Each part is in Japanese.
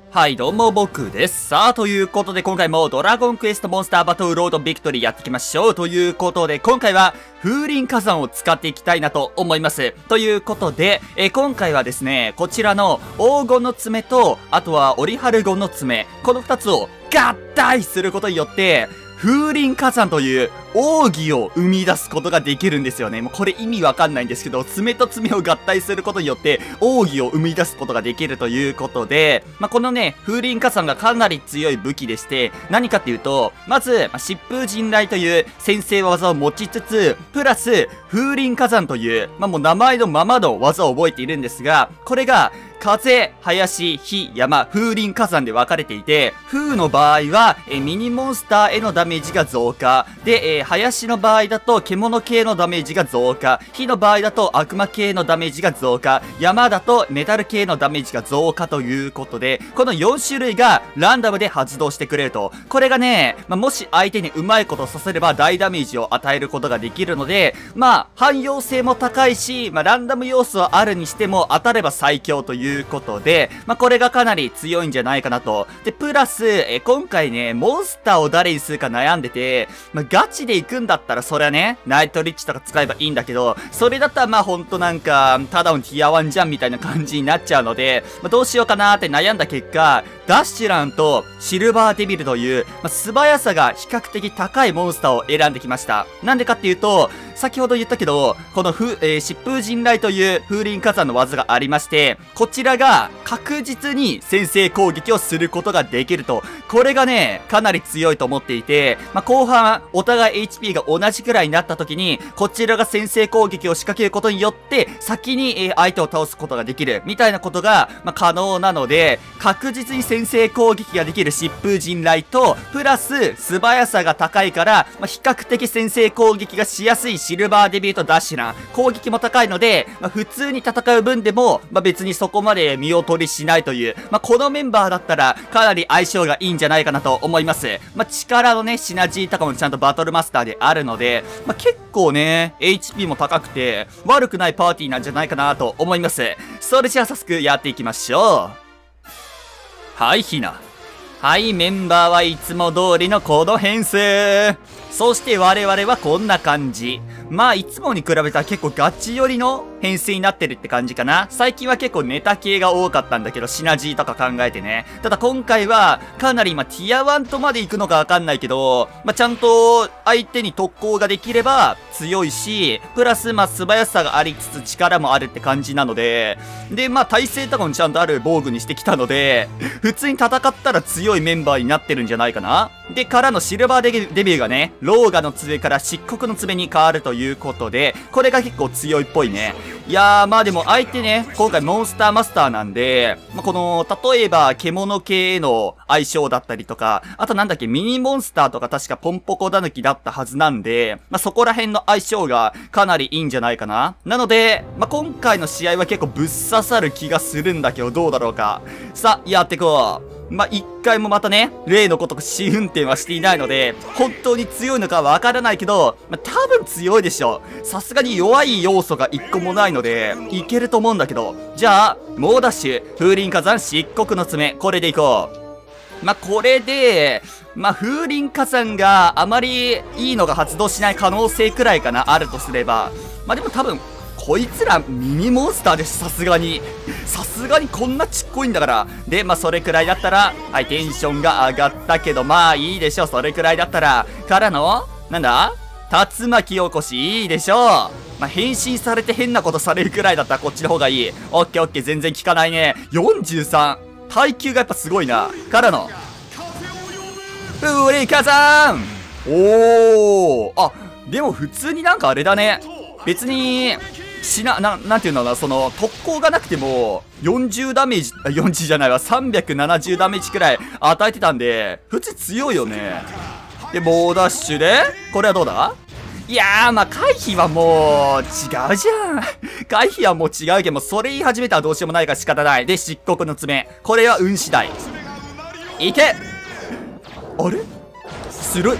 はいどうも僕です。さあということで今回もドラゴンクエストモンスターバトルロードビクトリーやっていきましょう。ということで今回は風林火山を使っていきたいなと思います。ということで、今回はですね、こちらの黄金の爪と、あとはオリハルゴンの爪、この2つを合体することによって、風林火山という奥義を生み出すことができるんですよね。もうこれ意味わかんないんですけど、爪と爪を合体することによって奥義を生み出すことができるということで、このね、風林火山がかなり強い武器でして、何かっていうと、まず、疾風陣雷という先制技を持ちつつ、プラス、風林火山という、もう名前のままの技を覚えているんですが、これが、風、林、火、山、風林火山で分かれていて、風の場合は、ミニモンスターへのダメージが増加。で、林の場合だと、獣系のダメージが増加。火の場合だと、悪魔系のダメージが増加。山だと、メタル系のダメージが増加ということで、この4種類がランダムで発動してくれると。これがね、もし相手にうまいことさせれば大ダメージを与えることができるので、汎用性も高いし、ランダム要素はあるにしても、当たれば最強ということで、これがかなり強いんじゃないかなと。で、プラス、今回ね、モンスターを誰にするか悩んでて、ガチで行くんだったらそりゃね、ナイトリッチとか使えばいいんだけど、それだったらほんとなんか、ただのティア1じゃんみたいな感じになっちゃうので、どうしようかなーって悩んだ結果、ダッシュランとシルバーデビルという、素早さが比較的高いモンスターを選んできました。なんでかっていうと、先ほど言ったけど、この疾風陣雷という風林火山の技がありまして、こちらが確実に先制攻撃をすることができると。これがね、かなり強いと思っていて、後半、お互い HP が同じくらいになった時に、こちらが先制攻撃を仕掛けることによって、先に相手を倒すことができる、みたいなことが、可能なので、確実に先制攻撃ができる疾風陣雷と、プラス素早さが高いから、比較的先制攻撃がしやすいシルバーデビューとダッシュラン。攻撃も高いので、普通に戦う分でも、別にそこまで見劣りしないという、このメンバーだったら、かなり相性がいいんじゃないかなと思います。力のね、シナジーとかもちゃんとバトルマスターであるので、結構ね、HP も高くて、悪くないパーティーなんじゃないかなと思います。それじゃあ早速やっていきましょう。はい、ひな。はい、メンバーはいつも通りのこの編成。そして我々はこんな感じ。いつもに比べたら結構ガチ寄りの編成になってるって感じかな。最近は結構ネタ系が多かったんだけど、シナジーとか考えてね。ただ今回は、かなりティア1とまで行くのかわかんないけど、ちゃんと相手に特攻ができれば強いし、プラス素早さがありつつ力もあるって感じなので、で、耐性とかもちゃんとある防具にしてきたので、普通に戦ったら強いメンバーになってるんじゃないかな。で、からのシルバーデビューがね、ローガの爪から漆黒の爪に変わるということで、これが結構強いっぽいね。いやー、でも相手ね、今回モンスターマスターなんで、この、例えば獣系への相性だったりとか、あとなんだっけ、ミニモンスターとか確かポンポコダヌキだったはずなんで、そこら辺の相性がかなりいいんじゃないかな。なので、今回の試合は結構ぶっ刺さる気がするんだけど、どうだろうか。さあ、やってこう。一回もまたね、例のごとく試運転はしていないので、本当に強いのかわからないけど、多分強いでしょ。さすがに弱い要素が一個もないので、いけると思うんだけど。じゃあ、猛ダッシュ、風林火山漆黒の爪、これでいこう。これで、風林火山があまりいいのが発動しない可能性くらいかな、あるとすれば。でも多分、こいつらミニモンスターです、さすがに。さすがにこんなちっこいんだから。で、それくらいだったら、はい、テンションが上がったけど、いいでしょ、それくらいだったら。からの、なんだ竜巻起こし、いいでしょう。変身されて変なことされるくらいだったらこっちの方がいい。オッケーオッケー、全然効かないね。43。耐久がやっぱすごいな。からの、風林火山。おー。でも普通になんかあれだね。別に、なんていうんだろうな、その、特攻がなくても、40ダメージ、40じゃないわ、370ダメージくらい与えてたんで、普通強いよね。で、猛ダッシュで、これはどうだ？いやー、回避はもう、違うじゃん。回避はもう違うけど、それ言い始めたらどうしようもないから仕方ない。で、漆黒の爪。これは運次第。いけ！あれ？する。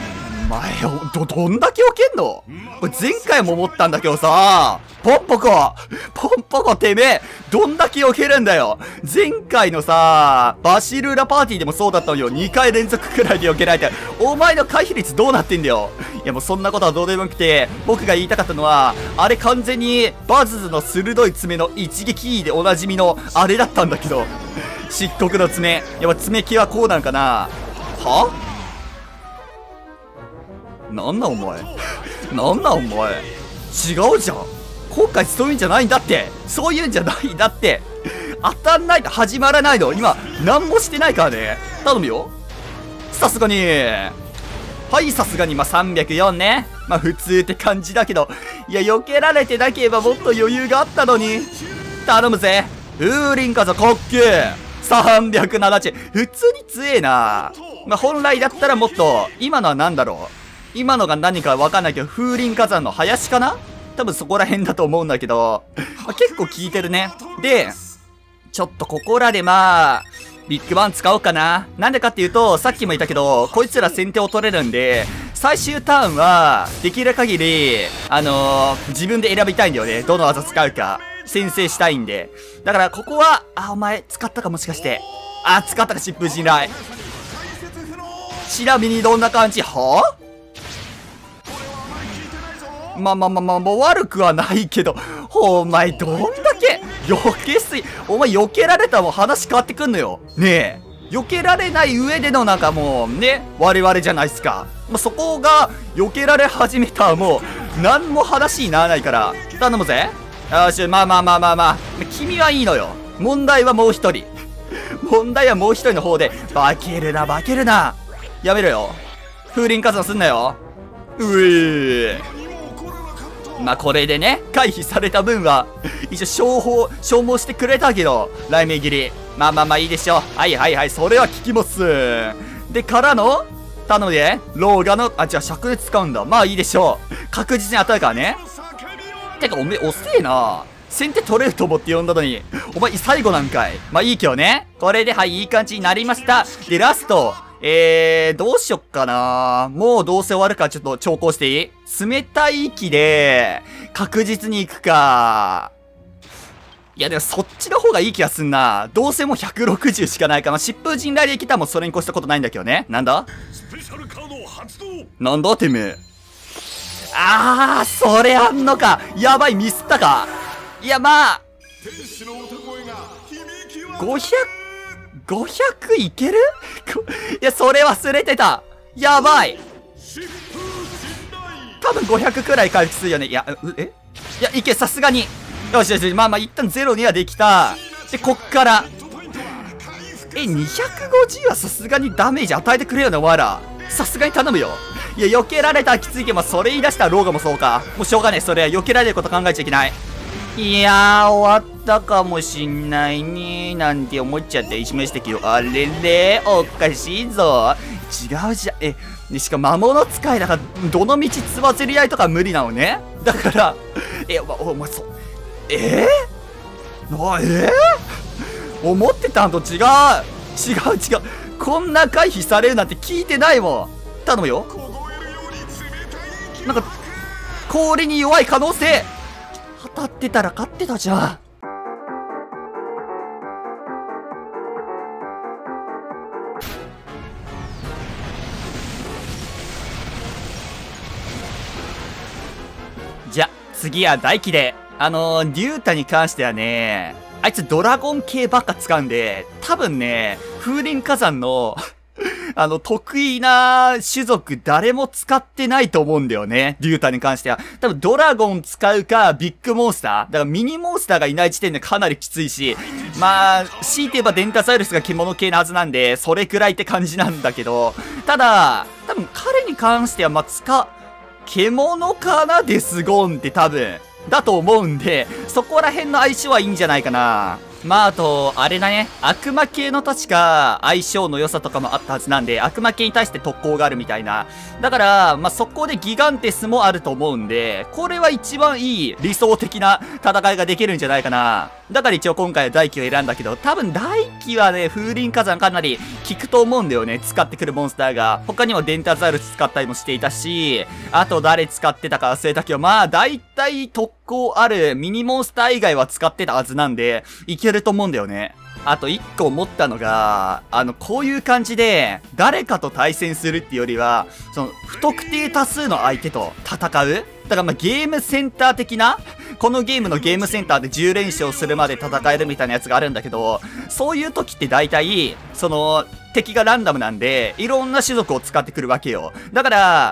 前どんだけ避けんの？これ前回も思ったんだけどさ、ポンポコてめえ、どんだけ避けるんだよ。前回のさ、バシルーラパーティーでもそうだったのよ。2回連続くらいで避けられて。お前の回避率どうなってんだよ。いやもうそんなことはどうでもよくて、僕が言いたかったのは、あれ完全にバズズの鋭い爪の一撃でおなじみのあれだったんだけど。漆黒の爪。やっぱ爪系はこうなんかな。は？なんなんお前。なんなんお前。違うじゃん。今回そういうんじゃないんだって。そういうんじゃないんだって。当たんないと始まらないの。今、何もしてないからね。頼むよ。さすがに。はい、さすがに。まあ、304ね。まあ、普通って感じだけど。いや、避けられてなければもっと余裕があったのに。頼むぜ。風林火山かっけえ。370。普通に強えな。まあ、本来だったらもっと、今のは何だろう。今のが何かわかんないけど、風林火山の林かな？多分そこら辺だと思うんだけど、まあ、結構効いてるね。で、ちょっとここらでまあ、ビッグバン使おうかな。なんでかっていうと、さっきも言ったけど、こいつら先手を取れるんで、最終ターンは、できる限り、自分で選びたいんだよね。どの技使うか。先制したいんで。だからここは、お前使ったかもしかして。使ったか疾風陣雷。ちなみにどんな感じ？はぁ？まあ、悪くはないけど、お前どんだけ、避けすぎ、お前避けられたらもう話変わってくんのよ。ねえ。避けられない上でのなんかもう、ね、我々じゃないっすか。まあ、そこが、避けられ始めたらもう、何も話にならないから、頼むぜ。よし、まあ。君はいいのよ。問題はもう一人。問題はもう一人の方で、化けるな。やめろよ。風林火山すんなよ。まあこれでね、回避された分は、一応消耗してくれたけど、雷鳴切り。まあいいでしょう。はい、それは効きます。で、からの、頼むで、ローガの、じゃあ灼熱使うんだ。まあいいでしょう。確実に当たるからね。てか、おめえ遅えな。先手取れると思って呼んだのに、お前最後なんかい。まあいいけどね。これで、はい、いい感じになりました。で、ラスト。どうしよっかな。もうどうせ終わるからちょっと調校していい？冷たい息で、確実に行くか。いやでもそっちの方がいい気がすんな。どうせもう160しかないから、まあ、疾風陣雷で来たらもうそれに越したことないんだけどね。なんだ？なんだてめえ。それあんのか。やばい、ミスったか。いやまあ、500いける？いや、それ忘れてた。やばい。多分500くらい回復するよね。いや、いや、いけ、さすがに。よし、まあ、一旦ゼロにはできた。で、こっから。250はさすがにダメージ与えてくれよな、お前ら。さすがに頼むよ。いや、避けられたらきついけど、まあ、それ言い出したらローガもそうか。もうしょうがねえ、それは避けられること考えちゃいけない。いやー、終わったかもしんないねー、なんて思っちゃってしましたけど、あれれおかしいぞ。違うじゃん。しかも魔物使いだから、どの道つばぜり合いとか無理なのね。だから、お前思ってたんと違う。こんな回避されるなんて聞いてないもん。頼むよ。なんか、氷に弱い可能性。当たってたら勝ってたじゃん。じゃ、次は大輝で。リュータに関してはね、あいつドラゴン系ばっか使うんで、多分ね、風林火山の、得意な種族誰も使ってないと思うんだよね。リュータに関しては。多分ドラゴン使うか、ビッグモンスター。だからミニモンスターがいない時点でかなりきついし、まあ、強いて言えばデンタサウルスが獣系なはずなんで、それくらいって感じなんだけど、ただ、多分彼に関しては、まあ、獣かなデスゴーンって多分。だと思うんで、そこら辺の相性はいいんじゃないかな。まあ、あと、あれだね。悪魔系の確か相性の良さとかもあったはずなんで、悪魔系に対して特攻があるみたいな。だから、まあ、そこでギガンテスもあると思うんで、これは一番いい理想的な戦いができるんじゃないかな。 だから一応今回は大輝を選んだけど、多分大輝はね、風林火山かなり効くと思うんだよね。使ってくるモンスターが。他にもデンタザウルス使ったりもしていたし、あと誰使ってたか忘れたけど、まあ大体特攻あるミニモンスター以外は使ってたはずなんで、いけると思うんだよね。あと一個思ったのが、こういう感じで、誰かと対戦するっていうよりは、不特定多数の相手と戦う？だからゲームセンター的なこのゲームのゲームセンターで10連勝するまで戦えるみたいなやつがあるんだけど、そういう時って大体、敵がランダムなんで、いろんな種族を使ってくるわけよ。だから、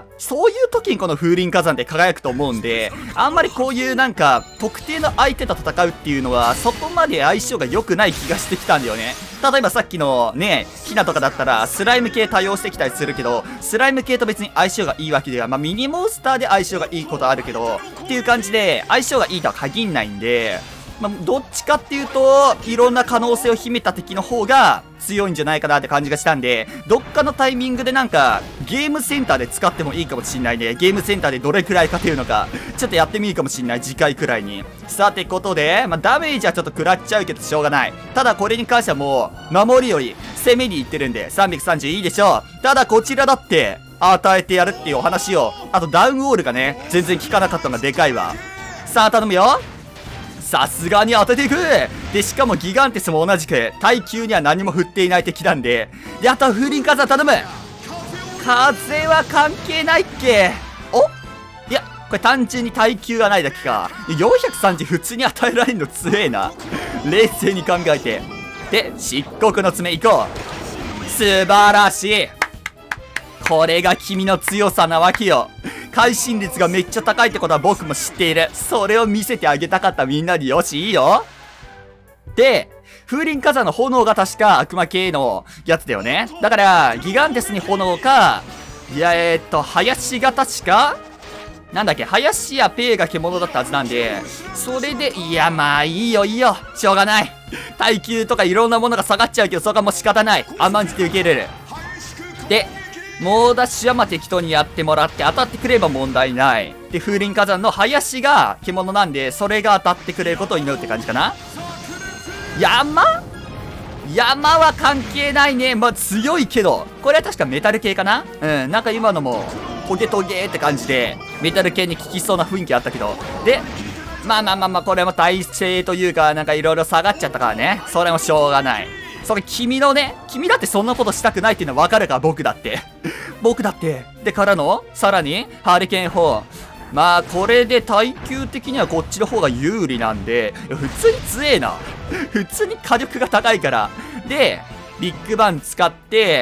そういう時にこの風林火山って輝くと思うんで、あんまりこういう特定の相手と戦うっていうのは、そこまで相性が良くない気がしてきたんだよね。例えばさっきのね、ヒナとかだったら、スライム系多用してきたりするけど、スライム系と別に相性がいいわけでは、ミニモンスターで相性がいいことあるけど、っていう感じで、相性がいいとは限んないんで、どっちかっていうと、いろんな可能性を秘めた敵の方が強いんじゃないかなって感じがしたんで、どっかのタイミングでゲームセンターで使ってもいいかもしんないね。ゲームセンターでどれくらい勝てるのか、ちょっとやってみるかもしんない。次回くらいに。さてことで、ダメージはちょっと食らっちゃうけどしょうがない。ただこれに関してはもう、守りより攻めに行ってるんで、330いいでしょう。ただこちらだって、与えてやるっていうお話を。あとダウンウォールがね、全然効かなかったのがでかいわ。さあ頼むよ。さすがに当てていく。で、しかもギガンテスも同じく、耐久には何も振っていない敵なんで。で、あとは風林火山頼む。風は関係ないっけ？お？いや、これ単純に耐久がないだけか。430普通に与えられるの強えな。冷静に考えて。で、漆黒の爪行こう。素晴らしい。これが君の強さなわけよ。会心率がめっちゃ高いってことは僕も知っている。それを見せてあげたかったみんなに。よし、いいよ。で、風林火山の炎が確か悪魔系のやつだよね。だから、ギガンテスに炎か、いや、林が確かなんだっけ、林やペイが獣だったはずなんで、それで、いや、まあ、いいよ、いいよ。しょうがない。耐久とかいろんなものが下がっちゃうけど、そこはもう仕方ない。甘んじて受け入れる。で、猛ダッシュは適当にやってもらって当たってくれば問題ない。で、風林火山の林が獣なんで、それが当たってくれることを祈るって感じかな。山は関係ないね。強いけど。これは確かメタル系かな？うん、今のも、トゲトゲって感じで、メタル系に効きそうな雰囲気あったけど。で、これも耐性というか、いろいろ下がっちゃったからね。それもしょうがない。それ君だってそんなことしたくないっていうのはわかるから、僕だって。僕だって。で、からの、さらに、ハリケーン砲。これで耐久的にはこっちの方が有利なんで、普通に強えな。普通に火力が高いから。で、ビッグバン使って、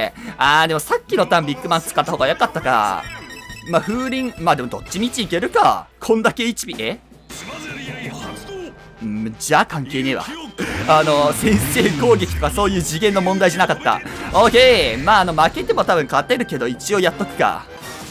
でもさっきのターンビッグバン使った方が良かったか。風鈴、でもどっちみちいけるか。こんだけ HP、じゃあ関係ねえわ。先制攻撃とかそういう次元の問題じゃなかった。オッケー。負けても多分勝てるけど、一応やっとくか。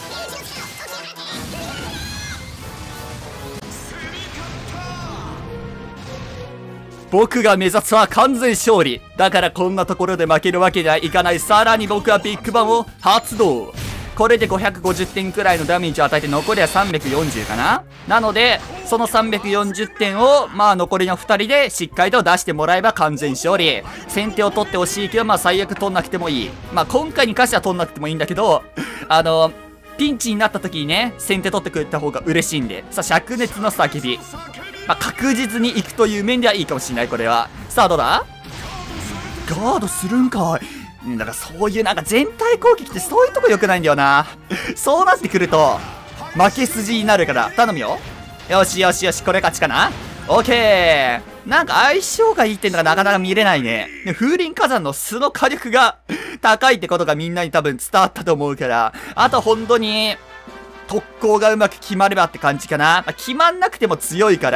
僕が目指すは完全勝利。だからこんなところで負けるわけにはいかない。さらに僕はビッグバンを発動。これで550点くらいのダメージを与えて、残りは340かな。なので、その340点を、残りの2人でしっかりと出してもらえば完全勝利。先手を取ってほしいけど、最悪取んなくてもいい。今回に関しては取んなくてもいいんだけど、ピンチになった時にね、先手取ってくれた方が嬉しいんで。さあ、灼熱の叫び。確実に行くという面ではいいかもしれない、これは。さあ、どうだ？ガードするんかい。だからそういう全体攻撃ってそういうとこ良くないんだよな。そうなってくると、負け筋になるから、頼むよ。よしよしよし、これ勝ちかな？オッケー。相性がいいってのがなかなか見れないね。風林火山の素の火力が高いってことがみんなに多分伝わったと思うから、あと本当に、特攻がうまく決まればって感じかな。決まんなくても強いから、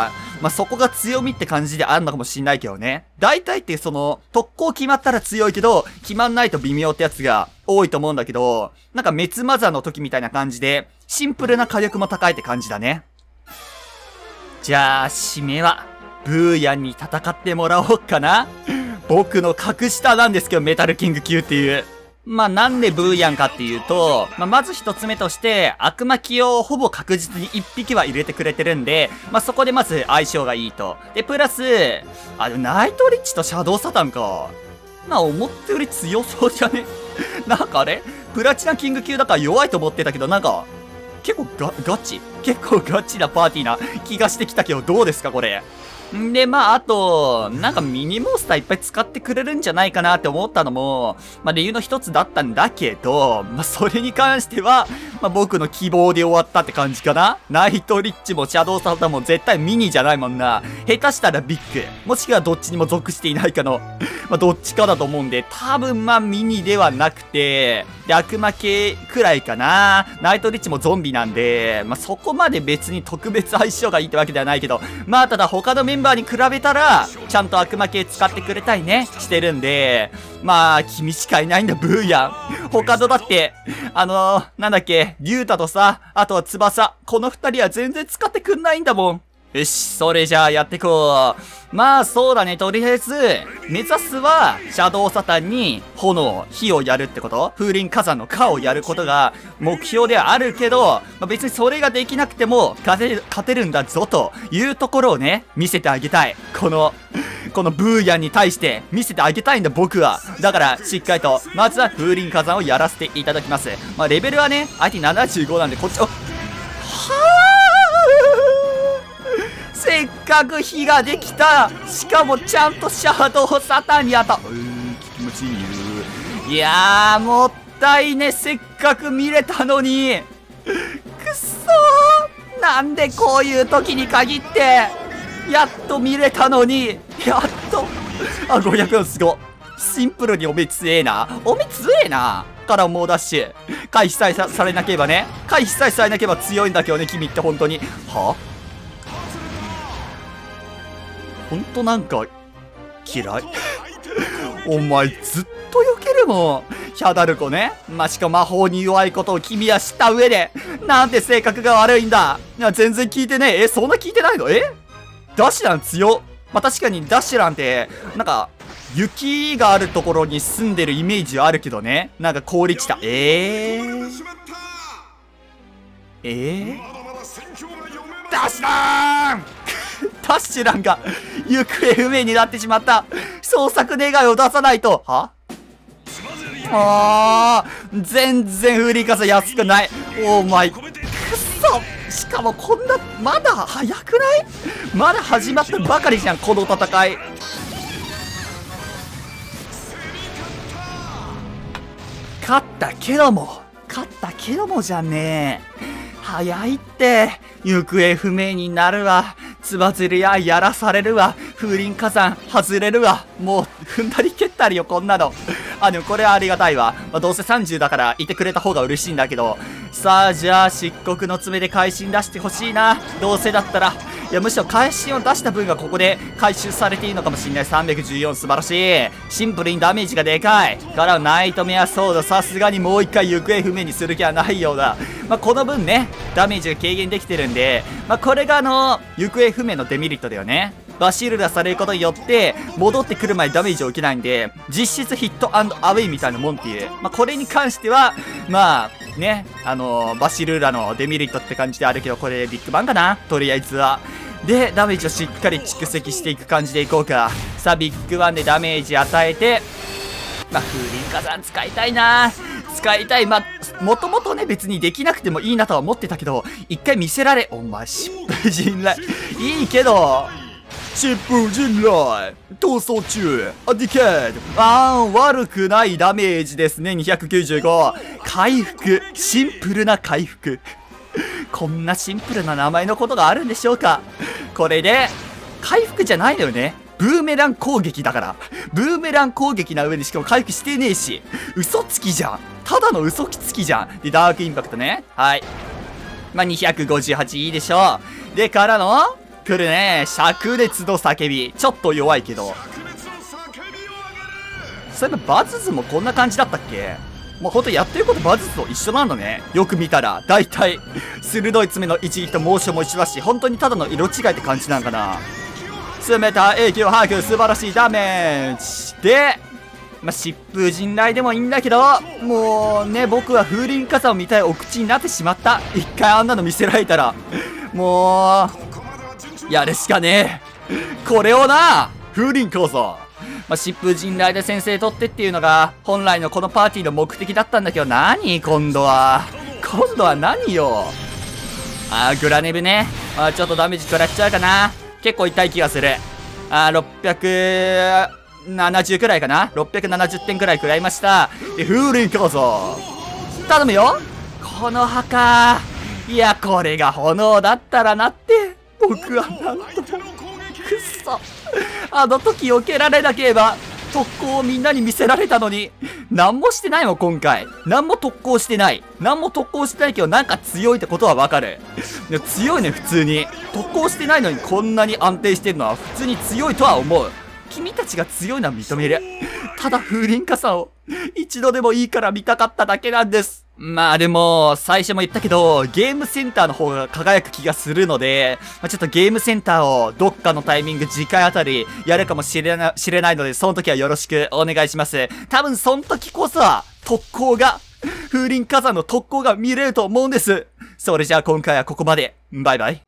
そこが強みって感じであるのかもしんないけどね。大体って特攻決まったら強いけど、決まんないと微妙ってやつが多いと思うんだけど、滅マザーの時みたいな感じで、シンプルな火力も高いって感じだね。じゃあ、締めは、ブーヤンに戦ってもらおうかな。僕の格下なんですけど、メタルキング級っていう。 まあ、なんでブーヤンかっていうと、まず一つ目として、悪魔機をほぼ確実に1匹は入れてくれてるんで、そこでまず相性がいいと。で、プラス、ナイトリッチとシャドウサタンか。思ったより強そうじゃねなんかあれプラチナキング級だから弱いと思ってたけど、結構ガチなパーティーな気がしてきたけど、どうですかこれ。んで、あと、ミニモンスターいっぱい使ってくれるんじゃないかなって思ったのも、理由の一つだったんだけど、それに関しては、僕の希望で終わったって感じかな。ナイトリッチもシャドウサタンも絶対ミニじゃないもんな。下手したらビッグ。もしくはどっちにも属していないかの、どっちかだと思うんで、多分ミニではなくて、で、悪魔系くらいかな。ナイトリッチもゾンビなんで、そこまで別に特別相性がいいってわけではないけど、ただ他のメンバーに比べたら、ちゃんと悪魔系使ってくれたりね、してるんで、君しかいないんだ、ブーヤン。他のだって、なんだっけ、リュウタとさ、あとは翼。この二人は全然使ってくんないんだもん。よし、それじゃあやってこう。そうだね、とりあえず、目指すは、シャドウサタンに、火をやるってこと？風林火山の火をやることが、目標ではあるけど、別にそれができなくても、勝てるんだぞ、というところをね、見せてあげたい。このブーヤンに対して見せてあげたいんだ、僕は。だから、しっかりと、まずは風林火山をやらせていただきます。レベルはね、相手75なんで、こっち、せっかく火ができた。しかもちゃんとシャドウサタンに当た気持ちいい。いやー、もったいね。せっかく見れたのに。くっそー。なんでこういう時に限って、やっと見れたのに。やっと。500すご。シンプルにおめえ強えな。おめえ強えな。からもうダッシュ。回避さえされなければね。回避さえされなければ強いんだけどね、君って本当に。はほんと嫌いお前ずっと避けるもん。ヒャダルコね。しかも魔法に弱いことを君は知った上で、なんで性格が悪いんだ。いや、全然聞いてねえ。そんな聞いてないの？ダシラン強っ。確かにダシランって、雪があるところに住んでるイメージはあるけどね。氷地帯。ダシランダッシュランが行方不明になってしまった。捜索願いを出さないと。全然風林火山安くない。オーマイ。くっそ。しかもこんな、まだ早くない？まだ始まったばかりじゃん、この戦い。勝ったけどもじゃねえ。早いって。行方不明になるわ。つばずりやらされるわ。風林火山外れるわ。もう踏んだり蹴ったりよ、こんなの。でもこれはありがたいわ。どうせ30だからいてくれた方が嬉しいんだけど。さあ、じゃあ漆黒の爪で会心出してほしいな。どうせだったら。いや、むしろ会心を出した分がここで回収されていいのかもしんない。314、素晴らしい。シンプルにダメージがでかい。からナイトメアソード、さすがにもう一回行方不明にする気はないようだ。この分ね、ダメージが軽減できてるんで、これが行方不明のデメリットだよね。バシルラされることによって、戻ってくる前にダメージを受けないんで、実質ヒット&アウェイみたいなもんっていう。これに関しては、ね、バシルラのデメリットって感じであるけど、これビッグバンかな？とりあえずは。で、ダメージをしっかり蓄積していく感じでいこうか。さあ、ビッグバンでダメージ与えて、風林火山使いたいな。使いたい。もともとね、別にできなくてもいいなとは思ってたけど、一回見せられ、お前、疾風陣雷。いいけど、疾風陣雷逃走中ディケード悪くないダメージですね。295回復。シンプルな回復。こんなシンプルな名前のことがあるんでしょうか。これで、回復じゃないのよね。ブーメラン攻撃だから。ブーメラン攻撃な上にしかも回復してねえし。嘘つきじゃん。ただの嘘つきじゃん。で、ダークインパクトね。はい。258いいでしょう。で、からの来るね。灼熱の叫び。ちょっと弱いけど。そういえばバズズもこんな感じだったっけ？もうほんとやってることバズズと一緒なんだね。よく見たら。だいたい、鋭い爪の一撃とモーションも一緒だし、本当にただの色違いって感じなんかな。冷たい影響把握、素晴らしいダメージ。で、 まあ、疾風陣雷でもいいんだけど、もうね、僕は風林火山を見たいお口になってしまった。一回あんなの見せられたら、もう、やるしかねえ。これをな、風林火山。まあ、疾風陣雷で先制取ってっていうのが、本来のこのパーティーの目的だったんだけど、何今度は。今度は何よ。グラネブね。ちょっとダメージ食らっちゃうかな。結構痛い気がする。670くらいかな。670点くらい食らいました。で、風林火山。頼むよ。この墓。いや、これが炎だったらなって。僕はなんと。くっそ。あの時避けられなければ、特攻をみんなに見せられたのに、何もしてないもん、今回。何も特攻してない。何も特攻してないけど、なんか強いってことはわかる。でも強いね、普通に。特攻してないのにこんなに安定してるのは普通に強いとは思う。君たちが強いのは認める。ただ風林火山を一度でもいいから見たかっただけなんです。まあでも、最初も言ったけど、ゲームセンターの方が輝く気がするので、ちょっとゲームセンターをどっかのタイミング次回あたりやるかもしれないので、その時はよろしくお願いします。多分その時こそは、風林火山の特攻が見れると思うんです。それじゃあ今回はここまで。バイバイ。